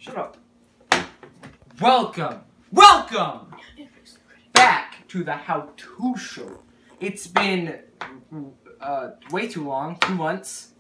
Shut up. Welcome back to the How-To Show. It's been way too long, 2 months.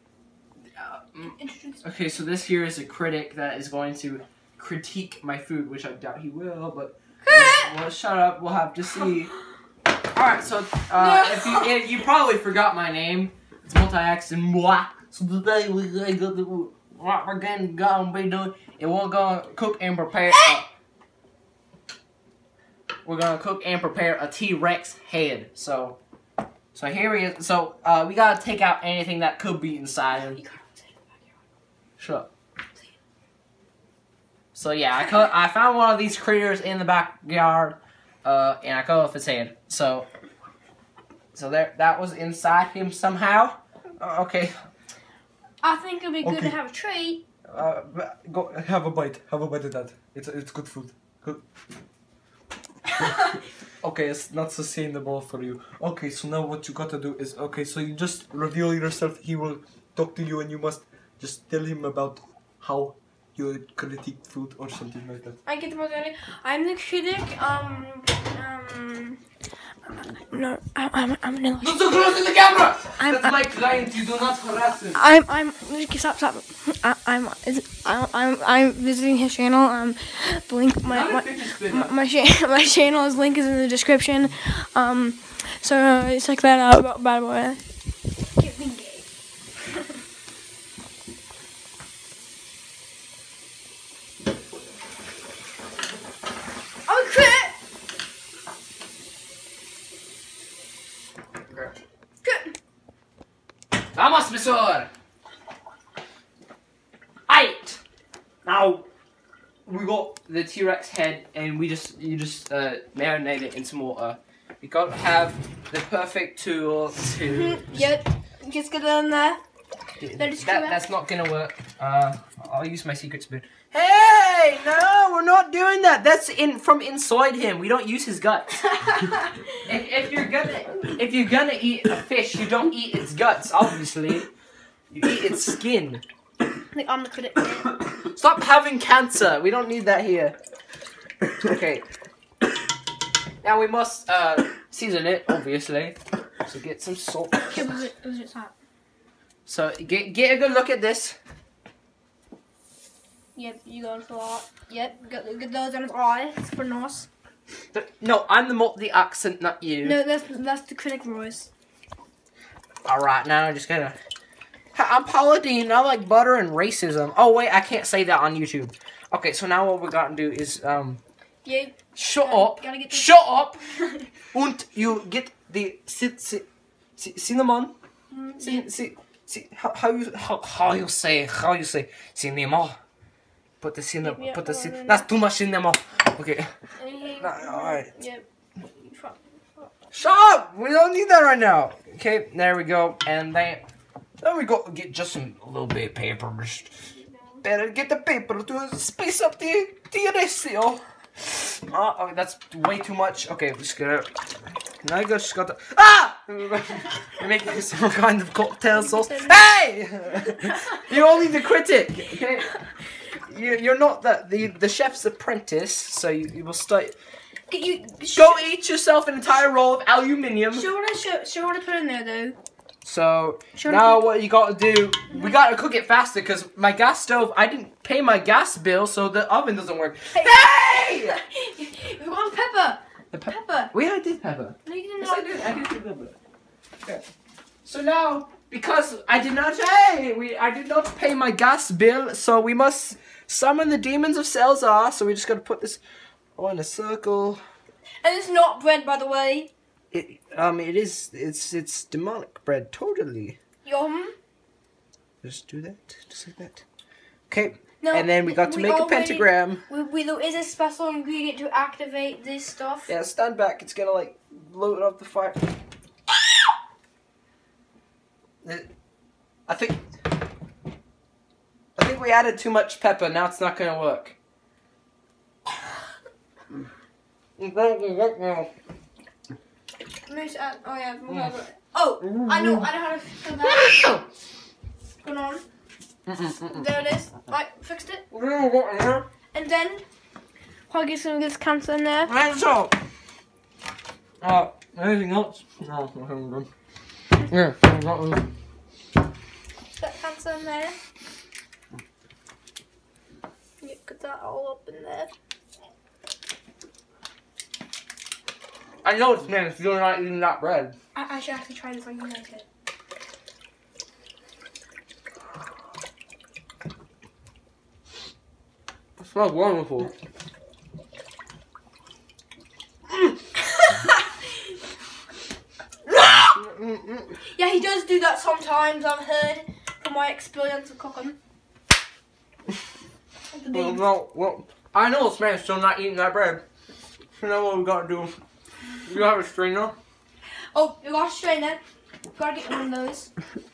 Okay, so this here is a critic that is going to critique my food, which I doubt he will, but well, shut up, we'll have to see. Alright, so if you probably forgot my name, it's Multi-X and moi. So today what we're gonna be doing is we're gonna cook and prepare a T-Rex head. So here he is. So we gotta take out anything that could be inside him. Shut up. So yeah, I found one of these critters in the backyard, and I cut off his head. So that was inside him somehow. Okay. I think it'd be good to have a treat. Go have a bite. Have a bite of that. It's good food. Good. Okay, it's not sustainable for you. Okay, so now what you gotta do is so you just reveal yourself. He will talk to you, and you must just tell him about how you critique food or something like that. I get the most. I'm the critic. No, I'm no. Not so close to the camera. That's my client. You do not harass him. Stop. I'm visiting his channel. The link my channel's link is in the description. So check that out. By the way. Get me gay. I'm a critic. Vamos, Misor! Aight! Now, we got the T-Rex head, and you just marinate it in some water. You gotta have the perfect tool to... Yep, just get it in there. That's not gonna work. I'll use my secret spoon. Hey! No, we're not doing that! That's from inside him. We don't use his guts. If you're gonna eat a fish, you don't eat its guts, obviously. You eat its skin. Like I'm the critic. Stop having cancer. We don't need that here. Okay. Now we must season it, obviously. So get some salt. Okay, was it hot? So get a good look at this. Yep, you got it a lot. Yep, get those on his eyes for nose. No, I'm the multi-accent, not you. No, that's the critic voice. Alright, now I'm just gonna... I'm Paladin, I like butter and racism. Oh wait, I can't say that on YouTube. Okay, so now what we gotta do is, Yeah. Shut up! Gotta get Shut up! And you get the cinnamon. How you say cinnamon? Put the cinnamon. That's too much cinnamon. Okay. Alright. Yep. Shut up! We don't need that right now. Okay, there we go. And then we go get just a little bit of paper. Better get the paper to spice up the ratio. Oh, that's way too much. Okay, we're just gonna. Now I just got the. Ah! We're making some kind of cocktail sauce. Hey! You're only the critic. Okay. You're not the chef's apprentice, so you will start. Go eat yourself an entire roll of aluminium. Sure what I put in there though. So now what you gotta do? We gotta cook it faster because my gas stove. I didn't pay my gas bill, so the oven doesn't work. Hey! We want pepper. Pepper. I did pepper. No, you didn't. Yes, I did pepper. Okay. So now, because I did not pay my gas bill, so we must summon the demons of Salazar. So we just gotta put this in a circle. And it's not bread, by the way. It is. It's demonic bread, totally. Yum. Just do that, just like that. Okay. No, and then we got to make a pentagram. There is a special ingredient to activate this stuff. Yeah, stand back. It's gonna like load up the fire. I think we added too much pepper. Now it's not gonna work. Oh yeah. Oh, I know how to fill that. Going on. There it is. Right, fixed it. Yeah, And then, I'll get some of this cancer in there. so. Anything else? No, I'm good. Yeah, That cancer in there. You put that all up in there. I know it's man if you're not eating that bread. I should actually try this on you like it. It smells wonderful. Yeah, he does do that sometimes, I've heard from my experience of cooking. Well, I know it's man still not eating that bread. You know what we gotta do? You have a strainer? Oh, you got a strainer. Gotta get one of those.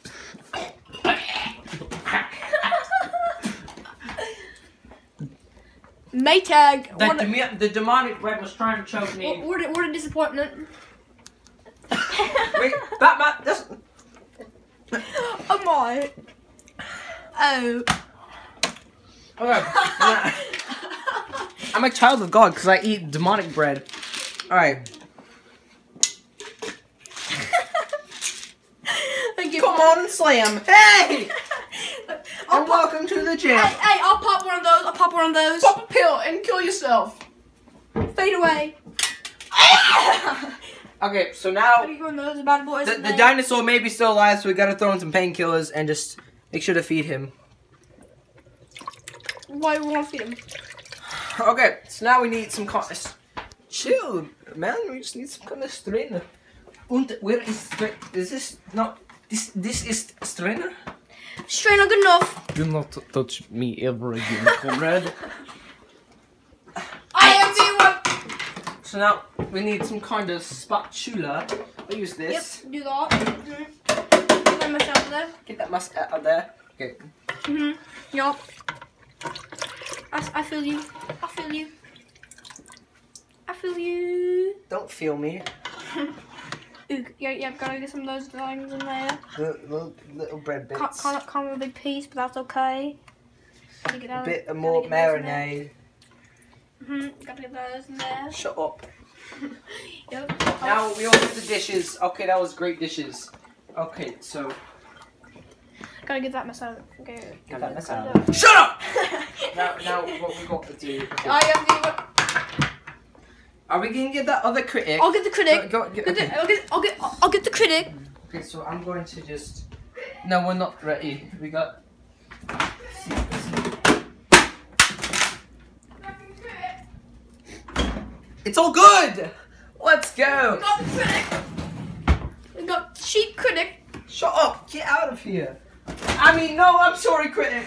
Maytag. The demonic bread was trying to choke me. What a disappointment. Wait, Batman, this. Oh my. Oh. Okay. I'm a child of God because I eat demonic bread. Alright. Come on, slam. Hey! And welcome to the gym. Hey, I'll pop one of those. I'll pop one of those. Pop a pill and kill yourself. Fade away. Okay, so now What are you doing those bad boys? the dinosaur may be still alive, so we gotta throw in some painkillers and just make sure to feed him. Why do we want to feed him? Okay, so now we need some kind of... Chill, man. We just need some kind of strainer. And where is this? Not this is strainer. Strainer good enough. Do not touch me ever again, comrade. I am the one. So now we need some kind of spatula. I'll use this. Yep, do that. Get that mush out of there. Get that musk out of there. Okay. Yup. I feel you. I feel you. I feel you. Don't feel me. Ooh, yeah, gotta get some of those things in there. The little bread bits. Can't with a big piece, but that's okay. Gotta get A bit more marinade. Gotta get those in there. Shut up. Yep. Now we all get the dishes. Okay, that was great dishes. Okay, so Gotta get that mess out. Okay. get that mess out. Shut up! now what we got to do? Okay. I am the one. Are we gonna get that other critic? I'll get the critic. Okay. I'll get the critic. Okay, so I'm going to just. No, we're not ready. We got. It's all good. Let's go. We got the critic. We got sheep critic. Shut up. Get out of here. I mean, no. I'm sorry, critic.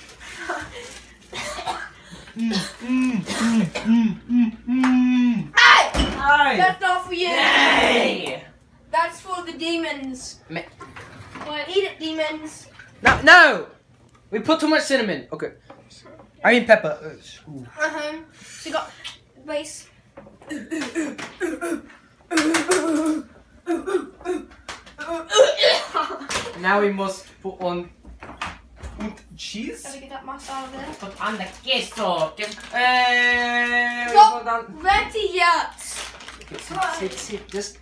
Hey! Hi. That's not for you. Hey. That's for the demons. Me- Well, eat it, demons. No. We put too much cinnamon. Okay. I mean pepper. Ooh. So you got base. Now we must put on cheese. Gotta get that mass out of there. Put on the queso. Not ready yet. Sit. Just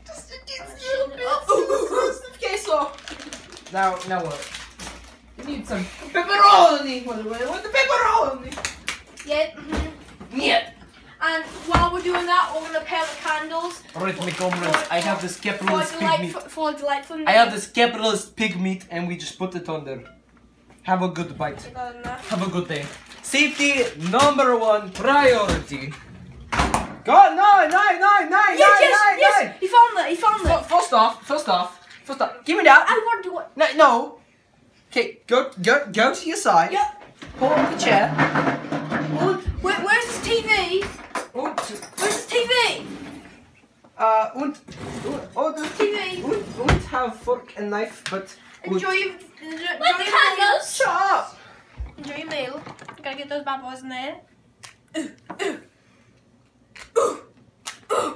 queso. now what? We need some pepperoni. What the pepperoni? Yeah. Yeah. And while we're doing that, we're gonna pair the candles. Alright, my comrades, I have this capitalist pig meat. For delightful. I have this capitalist pig meat, and we just put it on there. Have a good bite. Have a good day. Safety #1 priority. God, no. Yes. He found it. First off, give me that. I want to do it. No. Okay, go to your side. Yep. Pull up the chair. Where's this TV? Where's this TV? Und TV. und have fork and knife, but Enjoy your candles. Shut up. Enjoy your meal. Gotta get those bad boys in there.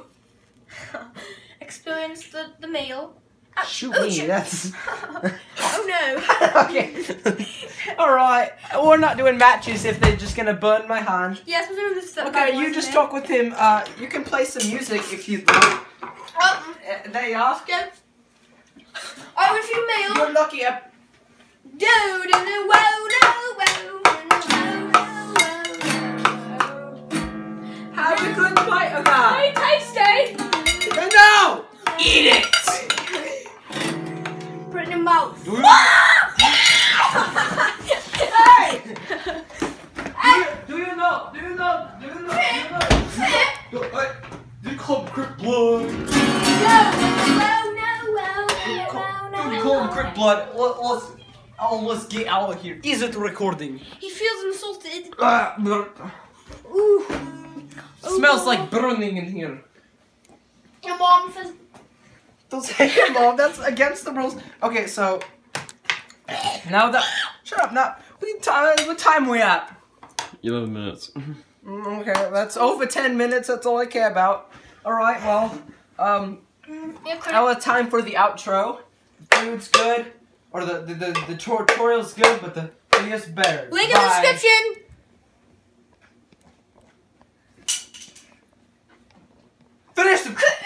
Experience the meal. Shoot me, that's Oh no. Okay. Alright. We're not doing matches if they're just gonna burn my hand. Yes, we're doing this. Okay, you just talk with him. You can play some music if you'd like. There you are. Go. Oh, if you mail. You're lucky. Have a good bite of that. Very tasty. No! Eat it! Put it in your mouth. Hey! Do you know? You call him Crick Blood. You call him Crick Blood. Let's get out of here. Is it recording? He feels insulted. Ooh. Smells like burning in here. Your mom says. Don't say your mom. That's against the rules. Okay, so now that shut up. Now what time we at? 11 minutes. Okay, that's over 10 minutes. That's all I care about. All right. Well, now it's time for the outro. The food's good, or the tutorial's good, but the video's better. Link in the description. Finish the.